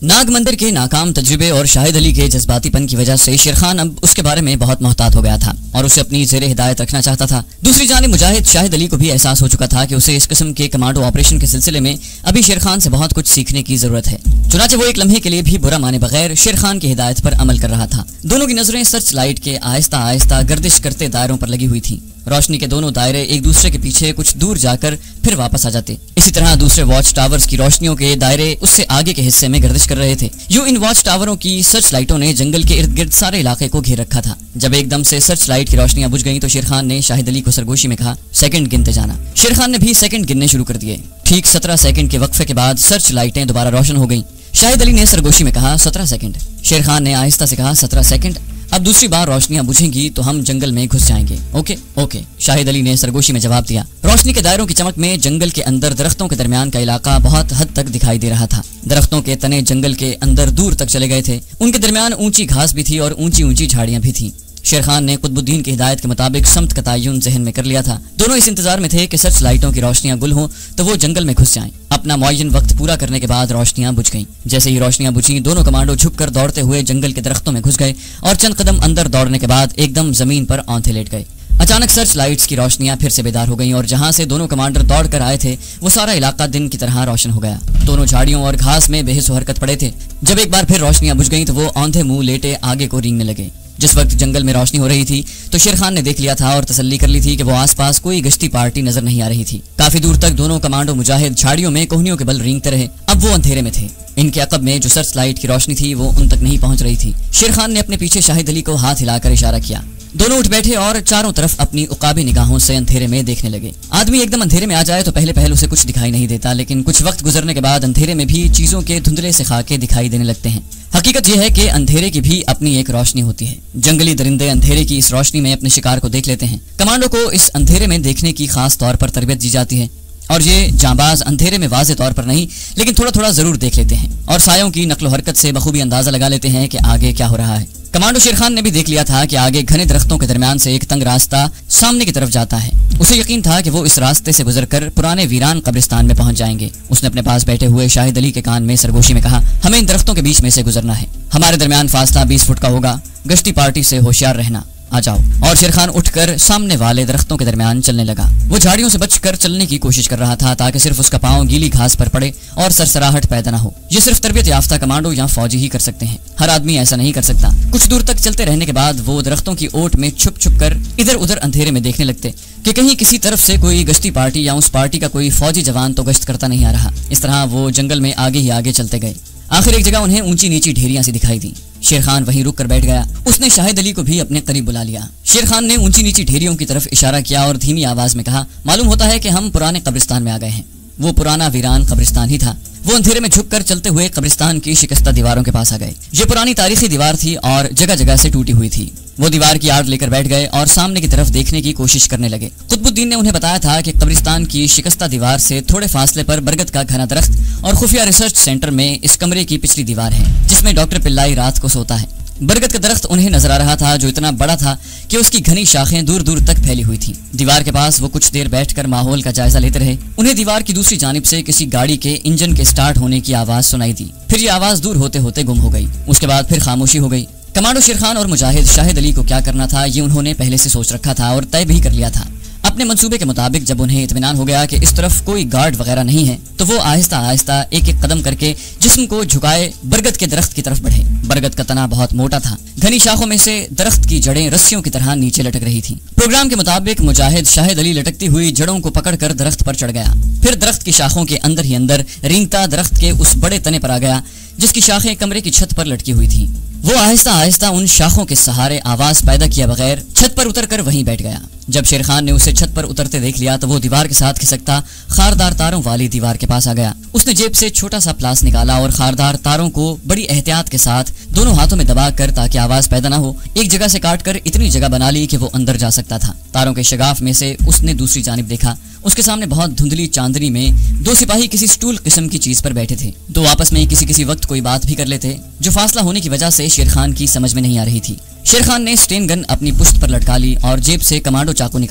नाग मंदिर के नाकाम तजुर्बे और शाहिद अली के जज्बातीपन की वजह से शेर खान अब उसके बारे में बहुत मोहतात हो गया था और उसे अपनी ज़ेरे हिदायत रखना चाहता था। दूसरी जानिब मुजाहिद शाहिद अली को भी एहसास हो चुका था कि उसे इस किस्म के कमांडो ऑपरेशन के सिलसिले में अभी शेर खान से बहुत कुछ सीखने की जरूरत है। चुनांचे वो एक लम्हे के लिए भी बुरा माने बगैर शेर खान की हिदायत पर अमल कर रहा था। दोनों की नजरें सर्च लाइट के आहिस्ता आहिस्ता गर्दिश करते दायरों पर लगी हुई थी। रोशनी के दोनों दायरे एक दूसरे के पीछे कुछ दूर जाकर फिर वापस आ जाते। इसी तरह दूसरे वॉच टावर्स की रोशनियों के दायरे उससे आगे के हिस्से में गर्दिश कर रहे थे। यूं इन वॉच टावरों की सर्च लाइटों ने जंगल के इर्द गिर्द सारे इलाके को घेर रखा था। जब एकदम से सर्च लाइट की रोशनियां बुझ गईं तो शेर खान ने शाहिद अली को सरगोशी में कहा, सेकंड गिनते जाना। शेर खान ने भी सेकंड गिनने शुरू कर दिए। ठीक 17 सेकंड के वक्फे के बाद सर्च लाइटें दोबारा रोशन हो गईं। शाहिद अली ने सरगोशी में कहा, 17 सेकंड। शेर खान ने आहिस्ता से कहा, 17 सेकंड। अब दूसरी बार रोशनियां बुझेंगी तो हम जंगल में घुस जाएंगे। ओके ओके, शाहिद अली ने सरगोशी में जवाब दिया। रोशनी के दायरों की चमक में जंगल के अंदर दरख्तों के दरमियान का इलाका बहुत हद तक दिखाई दे रहा था। दरख्तों के तने जंगल के अंदर दूर तक चले गए थे। उनके दरमियान ऊंची घास भी थी और ऊंची ऊंची झाड़ियां भी थी। शेर खान ने कुतुबुद्दीन की हिदायत के मुताबिक समत का तयन जहन में कर लिया था। दोनों इस इंतजार में थे कि सर्च लाइटों की रोशनियां गुल हों तो वो जंगल में घुस जाएं। अपना मुअय्यन वक्त पूरा करने के बाद रोशनियां बुझ गईं। जैसे ही रोशनियां बुझी, दोनों कमांडो झुककर दौड़ते हुए जंगल के दरख्तों में घुस गए और चंद कदम अंदर दौड़ने के बाद एकदम जमीन पर औंधे लेट गए। अचानक सर्च लाइट्स की रोशनियां फिर से बेदार हो गईं और जहां से दोनों कमांडर दौड़ कर आए थे वो सारा इलाका दिन की तरह रोशन हो गया। दोनों झाड़ियों और घास में बेहिस हरकत पड़े थे। जब एक बार फिर रोशनियां बुझ गईं तो वो औंधे मुंह लेटे आगे को रेंगने लगे। जिस वक्त जंगल में रोशनी हो रही थी तो शेर खान ने देख लिया था और तसल्ली कर ली थी कि वो आसपास कोई गश्ती पार्टी नजर नहीं आ रही थी। काफी दूर तक दोनों कमांडो मुजाहिद झाड़ियों में कोहनियों के बल रेंगते रहे। अब वो अंधेरे में थे। इनके अकब में जो सर्च लाइट की रोशनी थी वो उन तक नहीं पहुंच रही थी। शेर खान ने अपने पीछे शाहिद अली को हाथ हिलाकर इशारा किया। दोनों उठ बैठे और चारों तरफ अपनी उकाबी निगाहों से अंधेरे में देखने लगे। आदमी एकदम अंधेरे में आ जाए तो पहले पहल उसे कुछ दिखाई नहीं देता, लेकिन कुछ वक्त गुजरने के बाद अंधेरे में भी चीजों के धुंधले से खाके दिखाई देने लगते हैं। हकीकत यह है कि अंधेरे की भी अपनी एक रोशनी होती है। जंगली दरिंदे अंधेरे की इस रोशनी में अपने शिकार को देख लेते हैं। कमांडो को इस अंधेरे में देखने की खास तौर पर तरबियत दी जाती है और ये जांबाज अंधेरे में वाज़े तौर पर नहीं लेकिन थोड़ा थोड़ा जरूर देख लेते हैं और सायों की नक्लो हरकत से बखूबी अंदाजा लगा लेते हैं कि आगे क्या हो रहा है। कमांडो शेर खान ने भी देख लिया था कि आगे घने दरख्तों के दरमियान से एक तंग रास्ता सामने की तरफ जाता है। उसे यकीन था कि वो इस रास्ते से गुजरकर पुराने वीरान कब्रिस्तान में पहुंच जाएंगे। उसने अपने पास बैठे हुए शाहिद अली के कान में सरगोशी में कहा, हमें इन दरख्तों के बीच में से गुजरना है। हमारे दरमियान फासला 20 फुट का होगा। गश्ती पार्टी से होशियार रहना, आ जाओ। और शेर खान उठकर सामने वाले दरख्तों के दरमियान चलने लगा। वो झाड़ियों से बचकर चलने की कोशिश कर रहा था ताकि सिर्फ उसका पांव गीली घास पर पड़े और सरसराहट पैदा न हो। ये सिर्फ तरबियत याफ्ता कमांडो या फौजी ही कर सकते हैं। हर आदमी ऐसा नहीं कर सकता। कुछ दूर तक चलते रहने के बाद वो दरख्तों की ओट में छुप छुप कर इधर उधर अंधेरे में देखने लगते कि कहीं किसी तरफ से कोई गश्ती पार्टी या उस पार्टी का कोई फौजी जवान तो गश्त करता नहीं आ रहा। इस तरह वो जंगल में आगे ही आगे चलते गए। आखिर एक जगह उन्हें ऊंची नीची ढेरियां सी दिखाई दी। शेर खान वहीं रुक कर बैठ गया। उसने शाहिद अली को भी अपने करीब बुला लिया। शेर खान ने ऊंची नीची ढेरियों की तरफ इशारा किया और धीमी आवाज में कहा, मालूम होता है कि हम पुराने कब्रिस्तान में आ गए हैं। वो पुराना वीरान कब्रिस्तान ही था। वो अंधेरे में झुककर चलते हुए कब्रिस्तान की शिकस्ता दीवारों के पास आ गए। ये पुरानी तारीखी दीवार थी और जगह जगह से टूटी हुई थी। वो दीवार की आड़ लेकर बैठ गए और सामने की तरफ देखने की कोशिश करने लगे। कुतुबुद्दीन ने उन्हें बताया था कि कब्रिस्तान की शिकस्ता दीवार से थोड़े फासले पर बरगद का घना दरख्त और खुफिया रिसर्च सेंटर में इस कमरे की पिछली दीवार है जिसमें डॉक्टर पिल्लाई रात को सोता है। बरगद का दरख्त उन्हें नजर आ रहा था जो इतना बड़ा था कि उसकी घनी शाखें दूर दूर तक फैली हुई थी। दीवार के पास वो कुछ देर बैठकर माहौल का जायजा लेते रहे। उन्हें दीवार की दूसरी जानिब से किसी गाड़ी के इंजन के स्टार्ट होने की आवाज सुनाई दी। फिर ये आवाज दूर होते होते गुम हो गई। उसके बाद फिर खामोशी हो गई। कमांडो शेर खान और मुजाहिद शाहिद अली को क्या करना था ये उन्होंने पहले से सोच रखा था और तय भी कर लिया था। अपने मंसूबे के मुताबिक जब उन्हें इत्मीनान हो गया कि इस तरफ कोई गार्ड वगैरह नहीं है तो वो आहिस्ता आहिस्ता एक एक कदम करके जिस्म को झुकाए बरगद के दरख्त की तरफ बढ़े। बरगद का तना बहुत मोटा था। घनी शाखों में से दरख्त की जड़ें रस्सियों की तरह नीचे लटक रही थी। प्रोग्राम के मुताबिक मुजाहिद शाहिद अली लटकती हुई जड़ों को पकड़कर दरख्त पर चढ़ गया। फिर दरख्त की शाखों के अंदर ही अंदर रेंगता दरख्त के उस बड़े तने पर आ गया जिसकी शाखें कमरे की छत पर लटकी हुई थी। वो आहिस्ता आहिस्ता उन शाखों के सहारे आवाज पैदा किया बगैर छत पर उतरकर वहीं बैठ गया। जब शेर खान ने उसे छत पर उतरते देख लिया तो वो दीवार के साथ खिसकता खारदार तारों वाली दीवार के पास आ गया। उसने जेब से छोटा सा प्लास निकाला और खारदार तारों को बड़ी एहतियात के साथ दोनों हाथों में दबाकर ताकि आवाज पैदा ना हो एक जगह से काटकर इतनी जगह बना ली कि वो अंदर जा सकता था। तारों के शगाफ में से उसने दूसरी जानिब देखा। उसके सामने बहुत धुंधली चांदनी में दो सिपाही किसी स्टूल किस्म की चीज पर बैठे थे। दो आपस में किसी वक्त कोई बात भी कर लेते जो फासला होने की वजह से शेर खान की समझ में नहीं आ रही थी। शेर खान ने स्टेन गन अपनी पुश्त पर लटका ली और जेब से कमांडो चाकू निकाला।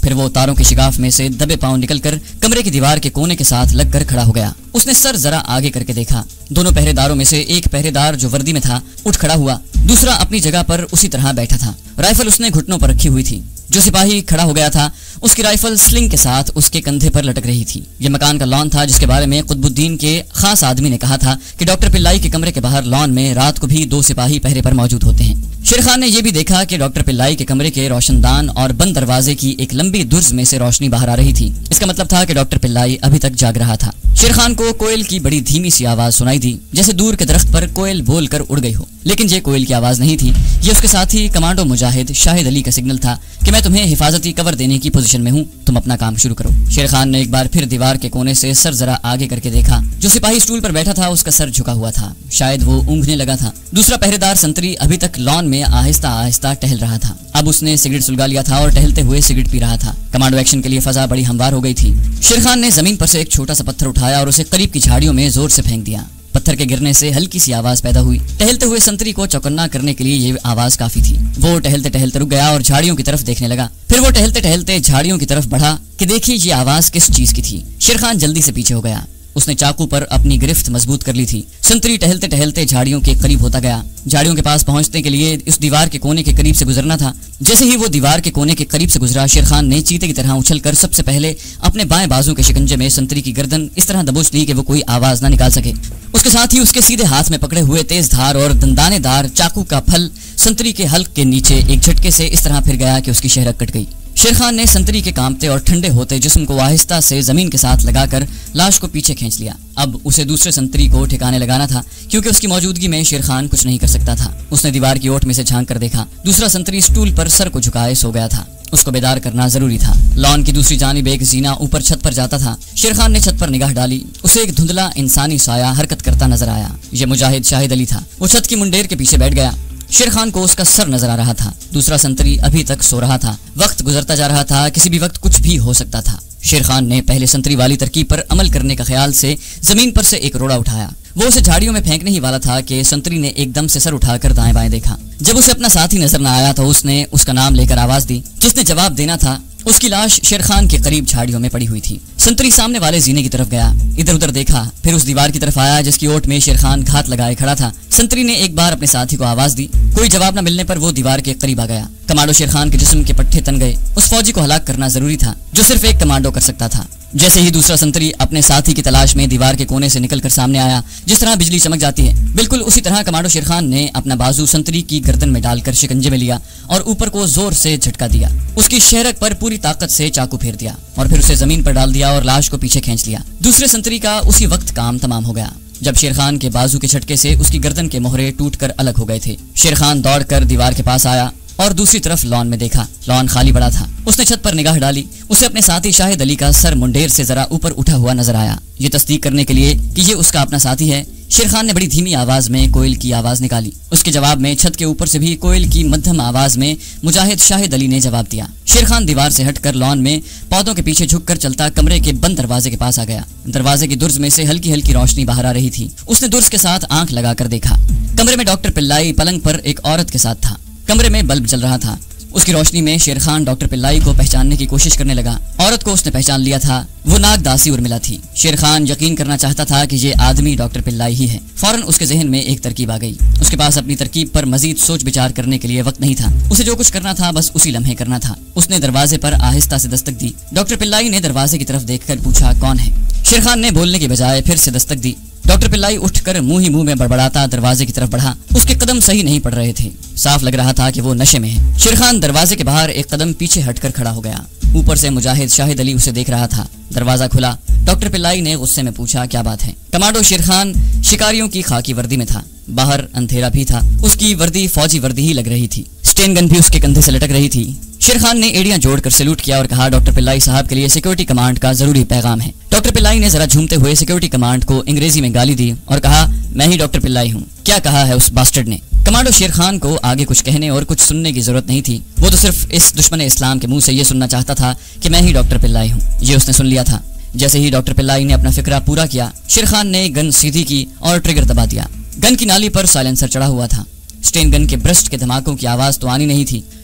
फिर वो तारों के शिगाफ में से दबे पांव निकलकर कमरे की दीवार के कोने के साथ लगकर खड़ा हो गया। उसने सर जरा आगे करके देखा। दोनों पहरेदारों में से एक पहरेदार जो वर्दी में था उठ खड़ा हुआ, दूसरा अपनी जगह पर उसी तरह बैठा था। राइफल उसने घुटनों पर रखी हुई थी। जो सिपाही खड़ा हो गया था उसकी राइफल स्लिंग के साथ उसके कंधे पर लटक रही थी। ये मकान का लॉन था जिसके बारे में कुतुबुद्दीन के खास आदमी ने कहा था कि डॉक्टर पिल्लाई के कमरे के बाहर लॉन में रात को भी 2 सिपाही पहरे पर मौजूद होते हैं। शेर खान ने यह भी देखा कि डॉक्टर पिल्लाई के कमरे के रोशनदान और बंद दरवाजे की एक लंबी दुर्ज में से रोशनी बाहर आ रही थी। इसका मतलब था कि डॉक्टर पिल्लाई अभी तक जाग रहा था। शेर खान को कोयल की बड़ी धीमी सी आवाज सुनाई दी, जैसे दूर के दरख्त पर कोयल बोलकर उड़ गई हो। लेकिन ये कोयल की आवाज नहीं थी, ये उसके साथी कमांडो मुजाहिद शाहिद अली का सिग्नल था कि मैं तुम्हें हिफाजती कवर देने की पोजीशन में हूँ, तुम अपना काम शुरू करो। शेर खान ने एक बार फिर दीवार के कोने से सर जरा आगे करके देखा। जो सिपाही स्टूल पर बैठा था उसका सर झुका हुआ था, शायद वो ऊँघने लगा था। दूसरा पहरेदार संतरी अभी तक लॉन में आहिस्ता आहिस्ता टहल रहा था। अब उसने सिगरेट सुलगा लिया था और टहलते हुए सिगरेट पी रहा था। कमांडो एक्शन के लिए फजा बड़ी हमवार हो गई थी। शेर खान ने जमीन पर से एक छोटा सा पत्थर उठाया और उसे करीब की झाड़ियों में जोर से फेंक दिया। पत्थर के गिरने से हल्की सी आवाज पैदा हुई। टहलते हुए संतरी को चौकन्ना करने के लिए ये आवाज काफी थी। वो टहलते टहलते रुक गया और झाड़ियों की तरफ देखने लगा। फिर वो टहलते टहलते झाड़ियों की तरफ बढ़ा कि देखिए ये आवाज किस चीज की थी। शेर खान जल्दी से पीछे हो गया। उसने चाकू पर अपनी गिरफ्त मजबूत कर ली थी। संतरी टहलते टहलते झाड़ियों के करीब होता गया। झाड़ियों के पास पहुंचने के लिए इस दीवार के कोने के करीब से गुजरना था। जैसे ही वो दीवार के कोने के करीब से गुजरा, शेर खान ने चीते की तरह उछलकर सबसे पहले अपने बाएं बाजू के शिकंजे में संतरी की गर्दन इस तरह दबोच ली कि वो कोई आवाज न निकाल सके। उसके साथ ही उसके सीधे हाथ में पकड़े हुए तेज धार और दंदानेदार चाकू का फल संतरी के हल्क के नीचे एक झटके से इस तरह फिर गया कि उसकी शहरक कट गई। शेर खान ने संतरी के कांपते और ठंडे होते जिस्म को आहिस्ता से जमीन के साथ लगाकर लाश को पीछे खींच लिया। अब उसे दूसरे संतरी को ठिकाने लगाना था, क्योंकि उसकी मौजूदगी में शेर खान कुछ नहीं कर सकता था। उसने दीवार की ओट में से झांक कर देखा। दूसरा संतरी स्टूल पर सर को झुकाए सो गया था। उसको बेदार करना जरूरी था। लॉन की दूसरी जानिब एक जीना ऊपर छत पर जाता था। शेर खान ने छत पर निगाह डाली। उसे एक धुंधला इंसानी साया हरकत करता नजर आया। यह मुजाहिद शाहिद अली था। वो छत की मुंडेर के पीछे बैठ गया। शेर खान को उसका सर नजर आ रहा था। दूसरा संतरी अभी तक सो रहा था। वक्त गुजरता जा रहा था, किसी भी वक्त कुछ भी हो सकता था। शेर खान ने पहले संतरी वाली तरकीब पर अमल करने का ख्याल से जमीन पर से एक रोड़ा उठाया। वो उसे झाड़ियों में फेंकने ही वाला था कि संतरी ने एकदम से सर उठाकर दाएं बाएं देखा। जब उसे अपना साथी नजर न आया तो उसने उसका नाम लेकर आवाज दी। जिसने जवाब देना था उसकी लाश शेर खान के करीब झाड़ियों में पड़ी हुई थी। संतरी सामने वाले जीने की तरफ गया, इधर उधर देखा, फिर उस दीवार की तरफ आया जिसकी ओट में शेर खान घात लगाए खड़ा था। संतरी ने एक बार अपने साथी को आवाज दी। कोई जवाब न मिलने पर वो दीवार के करीब आ गया। कमांडो शेर खान के जिस्म के पट्टे तन गए। उस फौजी को हलाक करना जरूरी था जो सिर्फ एक कमांडो कर सकता था। जैसे ही दूसरा संतरी अपने साथी की तलाश में दीवार के कोने से निकलकर सामने आया, जिस तरह बिजली चमक जाती है, बिल्कुल उसी तरह कमांडो शेर खान ने अपना बाजू संतरी की गर्दन में डालकर शिकंजे में लिया और ऊपर को जोर से झटका दिया। उसकी शहरक पर पूरी ताकत से चाकू फेर दिया और फिर उसे जमीन पर डाल दिया और लाश को पीछे खींच लिया। दूसरे संतरी का उसी वक्त काम तमाम हो गया जब शेर खान के बाजू के झटके से उसकी गर्दन के मोहरे टूटकर अलग हो गए थे। शेर खान दौड़कर दीवार के पास आया और दूसरी तरफ लॉन में देखा। लॉन खाली पड़ा था। उसने छत पर निगाह डाली। उसे अपने साथी शाहिद अली का सर मुंडेर से जरा ऊपर उठा हुआ नजर आया। ये तस्दीक करने के लिए कि ये उसका अपना साथी है, शेर खान ने बड़ी धीमी आवाज में कोयल की आवाज निकाली। उसके जवाब में छत के ऊपर से भी कोयल की मध्यम आवाज में मुजाहिद शाहिद अली ने जवाब दिया। शेर खान दीवार से हटकर लॉन में पौधों के पीछे झुककर चलता कमरे के बंद दरवाजे के पास आ गया। दरवाजे की दुर्ज में से हल्की हल्की रोशनी बाहर आ रही थी। उसने दुर्ज के साथ आंख लगाकर देखा। कमरे में डॉक्टर पिल्लाई पलंग पर एक औरत के साथ था। कमरे में बल्ब जल रहा था। उसकी रोशनी में शेर खान डॉक्टर पिल्लाई को पहचानने की कोशिश करने लगा। औरत को उसने पहचान लिया था। वो नागदासी उर्मिला थी। शेर खान यकीन करना चाहता था कि ये आदमी डॉक्टर पिल्लाई ही है। फौरन उसके जहन में एक तरकीब आ गई। उसके पास अपनी तरकीब पर मजीद सोच विचार करने के लिए वक्त नहीं था। उसे जो कुछ करना था बस उसी लम्हे करना था। उसने दरवाजे पर आहिस्ता से दस्तक दी। डॉक्टर पिल्लाई ने दरवाजे की तरफ देखकर पूछा, कौन है? शेर खान ने बोलने के बजाय फिर से दस्तक दी। डॉक्टर पिल्लाई उठकर मुंह ही मुंह में बड़बड़ाता दरवाजे की तरफ बढ़ा। उसके कदम सही नहीं पड़ रहे थे। साफ लग रहा था कि वो नशे में है। शेर खान दरवाजे के बाहर एक कदम पीछे हटकर खड़ा हो गया। ऊपर से मुजाहिद शाहिद अली उसे देख रहा था। दरवाजा खुला। डॉक्टर पिल्लाई ने गुस्से में पूछा, क्या बात है? कमांडो शेर खान शिकारियों की खाकी वर्दी में था। बाहर अंधेरा भी था। उसकी वर्दी फौजी वर्दी ही लग रही थी। स्टेन गन भी उसके कंधे से लटक रही थी। शेर खान ने एड़ियां जोड़कर सैल्यूट किया और कहा, डॉक्टर पिल्लाई साहब के लिए सिक्योरिटी कमांड का जरूरी पैगाम है। डॉक्टर पिल्लाई ने जरा झूमते हुए सिक्योरिटी कमांड को अंग्रेजी में गाली दी और कहा, मैं ही डॉक्टर पिल्लाई हूँ। क्या कहा है उस बास्टर्ड ने? कमांडो शेर खान को आगे कुछ कहने और कुछ सुनने की जरूरत नहीं थी। वो तो सिर्फ इस दुश्मन इस्लाम के मुंह से ये सुनना चाहता था कि मैं ही डॉक्टर पिल्लाई हूँ। ये उसने सुन लिया था। जैसे ही डॉक्टर पिल्लाई ने अपना फिक्रा पूरा किया, शेर खान ने गन सीधी की और ट्रिगर दबा दिया। गन की नाली पर साइलेंसर चढ़ा हुआ था। स्टेन गन के ब्रस्ट के धमाकों की आवाज तो आनी नहीं थी,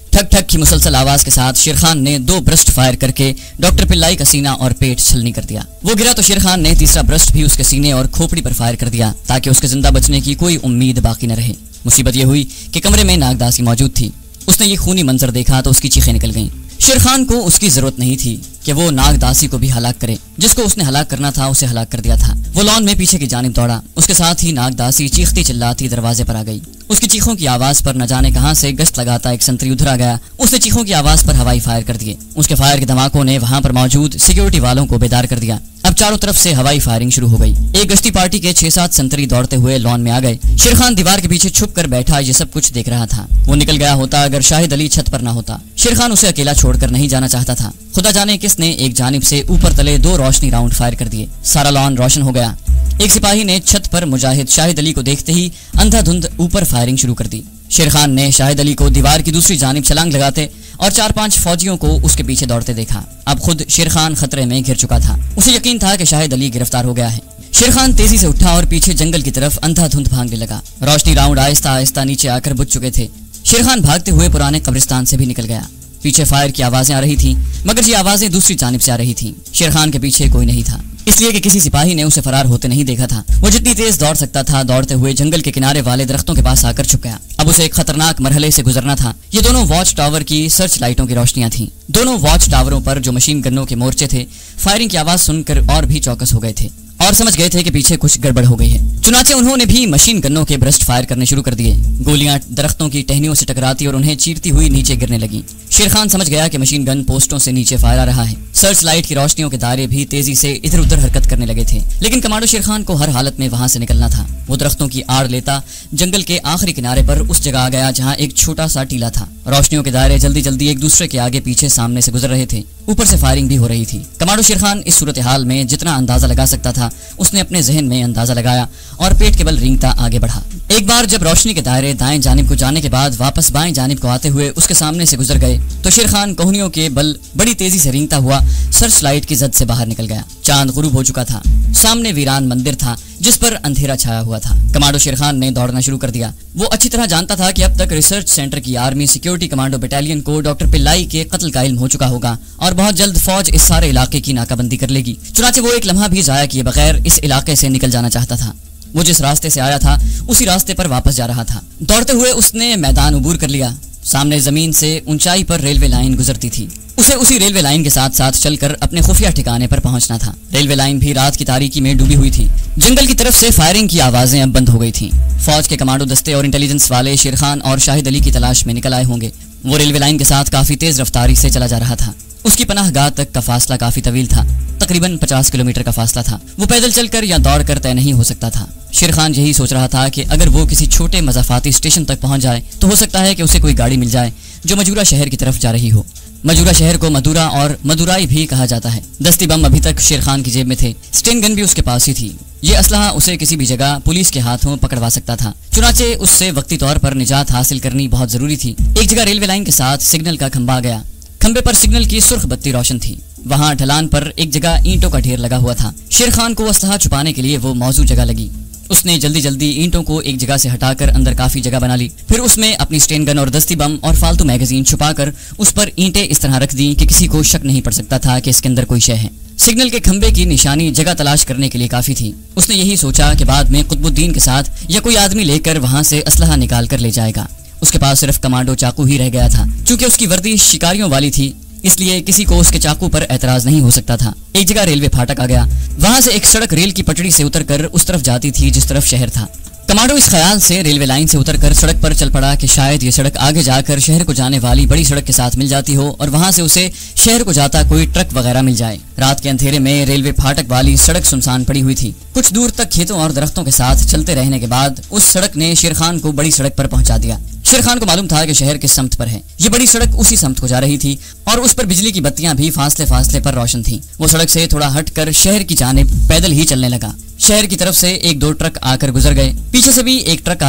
ठक ठक की मुसलसल आवाज के साथ शेर खान ने 2 ब्रस्ट फायर करके डॉक्टर पिल्लाई का सीना और पेट छलनी कर दिया। वो गिरा तो शेर खान ने तीसरा ब्रस्ट भी उसके सीने और खोपड़ी पर फायर कर दिया ताकि उसके जिंदा बचने की कोई उम्मीद बाकी न रहे। मुसीबत यह हुई कि कमरे में नागदासी मौजूद थी। उसने ये खूनी मंजर देखा तो उसकी चीखें निकल गईं। शेर खान को उसकी जरूरत नहीं थी कि वो नागदासी को भी हलाक करे। जिसको उसने हलाक करना था उसे हलाक कर दिया था। वो लॉन में पीछे की जानिब दौड़ा। उसके साथ ही नागदासी चीखती चिल्लाती दरवाजे पर आ गई। उसकी चीखों की आवाज पर न जाने कहां से गश्त लगाता एक संतरी उधर आ गया। उसने चीखों की आवाज पर हवाई फायर कर दिए। उसके फायर के धमाकों ने वहां पर मौजूद सिक्योरिटी वालों को बेदार कर दिया। अब चारों तरफ से हवाई फायरिंग शुरू हो गई। एक गश्ती पार्टी के 6-7 संतरी दौड़ते हुए लॉन में आ गए। शेर खान दीवार के पीछे छुप कर बैठा ये सब कुछ देख रहा था। वो निकल गया होता अगर शाहिद अली छत पर ना होता। शेर खान उसे अकेला छोड़कर नहीं जाना चाहता था। खुदा जाने किसने एक जानिब से ऊपर तले 2 रोशनी राउंड फायर कर दिए। सारा लॉन रोशन हो गया। एक सिपाही ने छत पर मुजाहिद शाहिद अली को देखते ही अंधाधुंध ऊपर फायरिंग शुरू कर दी। शेर खान ने शाहिद अली को दीवार की दूसरी जानिब छलांग लगाते और 4-5 फौजियों को उसके पीछे दौड़ते देखा। अब खुद शेर खान खतरे में घिर चुका था। उसे यकीन था कि शाहिद अली गिरफ्तार हो गया है। शेर खान तेजी से उठा और पीछे जंगल की तरफ अंधाधुंध भागने लगा। रोशनी राउंड आहिस्ता आहिस्ता नीचे आकर बुझ चुके थे। शेर खान भागते हुए पुराने कब्रिस्तान से भी निकल गया। पीछे फायर की आवाजें आ रही थी मगर ये आवाजें दूसरी जानिब से आ रही थी। शेर खान के पीछे कोई नहीं था इसलिए कि किसी सिपाही ने उसे फरार होते नहीं देखा था। वो जितनी तेज दौड़ सकता था दौड़ते हुए जंगल के किनारे वाले दरख्तों के पास आकर छुप गया। अब उसे एक खतरनाक मरहले से गुजरना था। ये दोनों वॉच टावर की सर्च लाइटों की रोशनियां थीं। दोनों वॉच टावरों पर जो मशीन गन्नों के मोर्चे थे फायरिंग की आवाज सुनकर और भी चौकस हो गए थे और समझ गए थे कि पीछे कुछ गड़बड़ हो गई है। चुनाचे उन्होंने भी मशीन गन्नों के ब्रस्ट फायर करने शुरू कर दिए। गोलियां दरख्तों की टहनियों से टकराती और उन्हें चीरती हुई नीचे गिरने लगी। शेर खान समझ गया कि मशीन गन पोस्टों से नीचे फायर आ रहा है। सर्च लाइट की रोशनियों के दायरे भी तेजी से इधर उधर हरकत करने लगे थे लेकिन कमांडो शेर खान को हर हालत में वहां से निकलना था। वो दरख्तों की आड़ लेता जंगल के आखिरी किनारे पर उस जगह आ गया जहाँ एक छोटा सा टीला था। रोशनियों के दायरे जल्दी जल्दी एक दूसरे के आगे पीछे सामने से गुजर रहे थे। ऊपर से फायरिंग भी हो रही थी। कमांडो शेर खान इस सूरत हाल में जितना अंदाजा लगा सकता था उसने अपने जहन में अंदाजा लगाया और पेट के बल रेंगता आगे बढ़ा। एक बार जब रोशनी के दायरे दाएं जानिब को जाने के बाद वापस बाएं जानिब को आते हुए उसके सामने से गुजर गए तो शेर खान कोहनियों के बल बड़ी तेजी से रेंगता हुआ सर्च लाइट की जद से बाहर निकल गया। चांद गुरूब हो चुका था। सामने वीरान मंदिर था जिस पर अंधेरा छाया हुआ था। कमांडो शेर खान ने दौड़ना शुरू कर दिया। वो अच्छी तरह जानता था कि अब तक रिसर्च सेंटर की आर्मी सिक्योरिटी कमांडो बटालियन को डॉक्टर पिल्लाई के कत्ल का इल्म हो चुका होगा और बहुत जल्द फौज इस सारे इलाके की नाकाबंदी कर लेगी। चुनाचे वो एक लम्हा भी जाया किए बगैर इस इलाके से निकल जाना चाहता था। वो जिस रास्ते से आया था उसी रास्ते पर वापस जा रहा था। दौड़ते हुए उसने मैदान उबूर कर लिया। सामने जमीन से ऊंचाई पर रेलवे लाइन गुजरती थी। उसे उसी रेलवे लाइन के साथ साथ चलकर अपने खुफिया ठिकाने पर पहुंचना था। रेलवे लाइन भी रात की तारीकी में डूबी हुई थी। जंगल की तरफ से फायरिंग की आवाजें अब बंद हो गई थीं। फौज के कमांडो दस्ते और इंटेलिजेंस वाले शेर खान और शाहिद अली की तलाश में निकल आए होंगे। वो रेलवे लाइन के साथ काफी तेज रफ्तारी से चला जा रहा था। उसकी पनाहगाह तक का फासला काफी तवील था। तकरीबन 50 किलोमीटर का फासला था। वो पैदल चलकर या दौड़कर तय नहीं हो सकता था। शेर खान यही सोच रहा था कि अगर वो किसी छोटे मज़ाफ़ाती स्टेशन तक पहुंच जाए तो हो सकता है कि उसे कोई गाड़ी मिल जाए जो मजूरा शहर की तरफ जा रही हो। मजूरा शहर को मदुरा और मदुराई भी कहा जाता है। दस्ती बम अभी तक शेर खान की जेब में थे। स्टेन गन भी उसके पास ही थी। ये असलहा उसे किसी भी जगह पुलिस के हाथों पकड़वा सकता था। चुनाचे उससे वक्ती तौर पर निजात हासिल करनी बहुत जरूरी थी। एक जगह रेलवे लाइन के साथ सिग्नल का खंबा आ गया। खंबे पर सिग्नल की सुर्ख बत्ती रोशन थी। वहाँ ढलान पर एक जगह ईंटों का ढेर लगा हुआ था। शेर खान को असलहा छुपाने के लिए वो मौजू जगह लगी। उसने जल्दी जल्दी ईंटों को एक जगह से हटाकर अंदर काफी जगह बना ली। फिर उसमें अपनी स्टेन गन और दस्ती बम और फालतू मैगजीन छुपाकर उस पर ईंटें इस तरह रख दी कि किसी को शक नहीं पड़ सकता था कि इसके अंदर कोई शय है। सिग्नल के खंबे की निशानी जगह तलाश करने के लिए काफी थी। उसने यही सोचा कि बाद में कुतुबुद्दीन के साथ या कोई आदमी लेकर वहां से असलहा निकाल कर ले जाएगा। उसके पास सिर्फ कमांडो चाकू ही रह गया था। चूंकि उसकी वर्दी शिकारियों वाली थी इसलिए किसी को उसके चाकू पर एतराज नहीं हो सकता था। एक जगह रेलवे फाटक आ गया। वहां से एक सड़क रेल की पटड़ी से उतरकर उस तरफ जाती थी जिस तरफ शहर था। कमांडो इस ख्याल से रेलवे लाइन से उतरकर सड़क पर चल पड़ा कि शायद ये सड़क आगे जाकर शहर को जाने वाली बड़ी सड़क के साथ मिल जाती हो और वहां से उसे शहर को जाता कोई ट्रक वगैरह मिल जाए। रात के अंधेरे में रेलवे फाटक वाली सड़क सुनसान पड़ी हुई थी। कुछ दूर तक खेतों और दरख्तों के साथ चलते रहने के बाद उस सड़क ने शेर खान को बड़ी सड़क पर पहुंचा दिया। शेर खान को मालूम था कि शहर किस समत पर है। ये बड़ी सड़क उसी समत को जा रही थी और उस पर बिजली की बत्तियां भी फासले फासले पर रोशन थीं। वो सड़क से थोड़ा हटकर शहर की जानिब पैदल ही चलने लगा। शहर की तरफ से 1-2 ट्रक आकर गुजर गए। पीछे से भी एक ट्रक आया।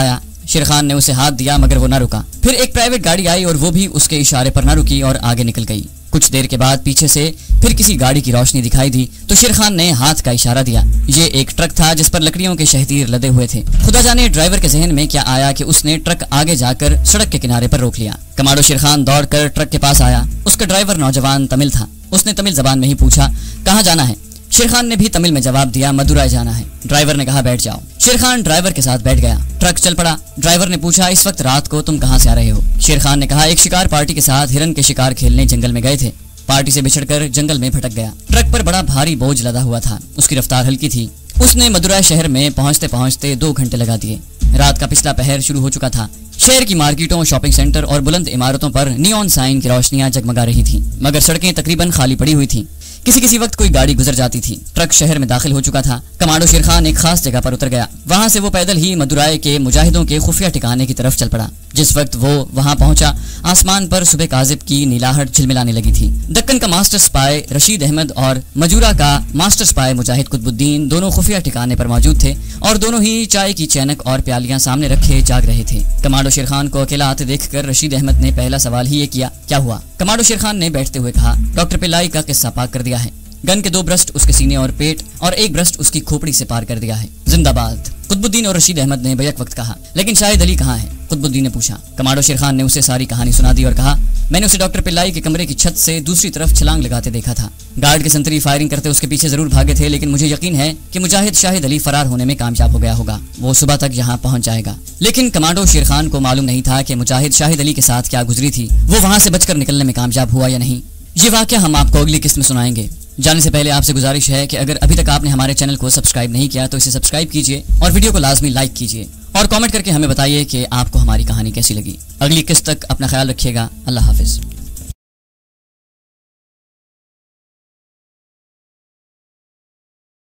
शेर खान ने उसे हाथ दिया मगर वो ना रुका। फिर एक प्राइवेट गाड़ी आई और वो भी उसके इशारे पर ना रुकी और आगे निकल गई। कुछ देर के बाद पीछे से फिर किसी गाड़ी की रोशनी दिखाई दी तो शेर खान ने हाथ का इशारा दिया। ये एक ट्रक था जिस पर लकड़ियों के शहतीर लदे हुए थे। खुदा जाने ड्राइवर के जहन में क्या आया कि उसने ट्रक आगे जाकर सड़क के किनारे पर रोक लिया। कमांडो शेर खान दौड़कर ट्रक के पास आया। उसका ड्राइवर नौजवान तमिल था। उसने तमिल जबान में ही पूछा, कहाँ जाना है? शेर खान ने भी तमिल में जवाब दिया, मदुराई जाना है। ड्राइवर ने कहा, बैठ जाओ। शेर खान ड्राइवर के साथ बैठ गया। ट्रक चल पड़ा। ड्राइवर ने पूछा, इस वक्त रात को तुम कहाँ से आ रहे हो? शेर खान ने कहा, एक शिकार पार्टी के साथ हिरन के शिकार खेलने जंगल में गए थे। पार्टी से बिछड़कर जंगल में भटक गया। ट्रक पर बड़ा भारी बोझ लदा हुआ था। उसकी रफ्तार हल्की थी। उसने मदुराई शहर में पहुंचते पहुंचते 2 घंटे लगा दिए। रात का पिछला पहर शुरू हो चुका था। शहर की मार्केटों, शॉपिंग सेंटर और बुलंद इमारतों पर नियॉन साइन की रोशनियां जगमगा रही थीं, मगर सड़कें तकरीबन खाली पड़ी हुई थीं। किसी वक्त कोई गाड़ी गुजर जाती थी। ट्रक शहर में दाखिल हो चुका था। कमांडो शेर खान एक खास जगह पर उतर गया। वहां से वो पैदल ही मदुराई के मुजाहिदों के खुफिया ठिकाने की तरफ चल पड़ा। जिस वक्त वो वहां पहुंचा, आसमान पर सुबह काजिब की नीलाहट झिलमिलाने लगी थी। दक्कन का मास्टर स्पाई रशीद अहमद और मजूरा का मास्टर स्पाई मुजाहिद कुतुबुद्दीन दोनों खुफिया ठिकाने पर मौजूद थे और दोनों ही चाय की चैनक और प्यालियां सामने रखे जाग रहे थे। कमांडो शेर खान को अकेला आते देखकर रशीद अहमद ने पहला सवाल ही ये किया, क्या हुआ? कमांडो शेर खान ने बैठते हुए कहा, डॉक्टर पिल्लाई का किस्सा पाक कर दिया है। गन के 2 ब्रस्ट उसके सीने और पेट और 1 ब्रस्ट उसकी खोपड़ी से पार कर दिया है। जिंदाबाद। कुतुबुद्दीन और रशीद अहमद ने बैक वक्त कहा। लेकिन शाहिद अली कहाँ है? कुतुबुद्दीन ने पूछा। कमांडो शेर खान ने उसे सारी कहानी सुना दी और कहा, मैंने उसे डॉक्टर पिल्लाई के कमरे की छत से दूसरी तरफ छलांग लगाते देखा था। गार्ड के संतरी फायरिंग करते उसके पीछे जरूर भागे थे, लेकिन मुझे यकीन है कि मुजाहिद शाहिद अली फरार होने में कामयाब हो गया होगा। वो सुबह तक यहाँ पहुंच जाएगा। लेकिन कमांडो शेर खान को मालूम नहीं था कि मुजाहिद शाहिद अली के साथ क्या गुजरी थी। वो वहां से बचकर निकलने में कामयाब हुआ या नहीं। ये वाकया हम आपको अगली किस्त में सुनाएंगे। जाने से पहले आपसे गुजारिश है कि अगर अभी तक आपने हमारे चैनल को सब्सक्राइब नहीं किया तो इसे सब्सक्राइब कीजिए और वीडियो को लाजमी लाइक कीजिए और कमेंट करके हमें बताइए कि आपको हमारी कहानी कैसी लगी। अगली किस्त तक अपना ख्याल रखिएगा। अल्लाह हाफिज।